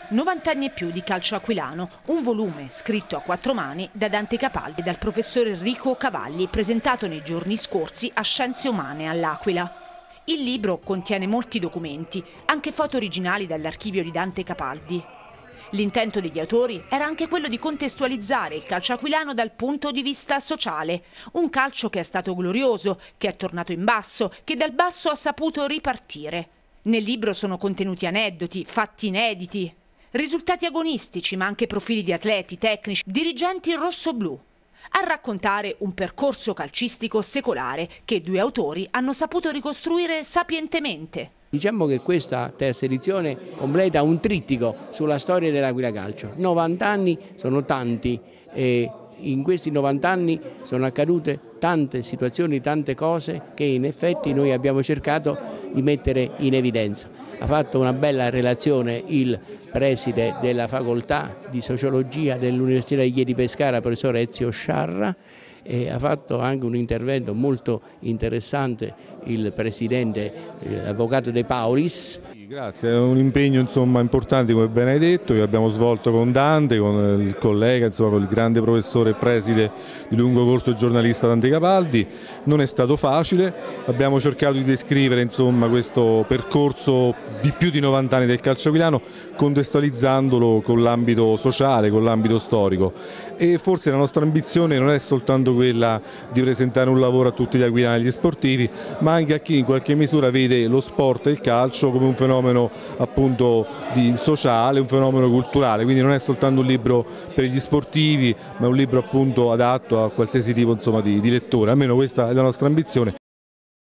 90 anni e più di calcio aquilano, un volume scritto a 4 mani da Dante Capaldi e dal professor Enrico Cavalli, presentato nei giorni scorsi a Scienze Umane all'Aquila. Il libro contiene molti documenti, anche foto originali dall'archivio di Dante Capaldi. L'intento degli autori era anche quello di contestualizzare il calcio aquilano dal punto di vista sociale, un calcio che è stato glorioso, che è tornato in basso, che dal basso ha saputo ripartire. Nel libro sono contenuti aneddoti, fatti inediti, risultati agonistici, ma anche profili di atleti, tecnici, dirigenti rossoblù. A raccontare un percorso calcistico secolare che 2 autori hanno saputo ricostruire sapientemente. Diciamo che questa terza edizione completa un trittico sulla storia dell'Aquila Calcio. 90 anni sono tanti e in questi 90 anni sono accadute tante situazioni, tante cose che in effetti noi abbiamo cercato di mettere in evidenza. Ha fatto una bella relazione il preside della facoltà di sociologia dell'Università di Chieti Pescara, professor Ezio Sciarra, e ha fatto anche un intervento molto interessante il presidente, l'avvocato De Paulis. Grazie, è un impegno importante, come ben hai detto, che abbiamo svolto con Dante, con il collega, con il grande professore e preside di lungo corso giornalista Dante Capaldi. Non è stato facile, abbiamo cercato di descrivere questo percorso di più di 90 anni del calcio aquilano, contestualizzandolo con l'ambito sociale, con l'ambito storico. E forse la nostra ambizione non è soltanto quella di presentare un lavoro a tutti gli aquilani e agli sportivi, ma anche a chi in qualche misura vede lo sport e il calcio come un fenomeno appunto sociale, un fenomeno culturale, quindi non è soltanto un libro per gli sportivi, ma è un libro appunto adatto a qualsiasi tipo di lettore. Almeno questa è la nostra ambizione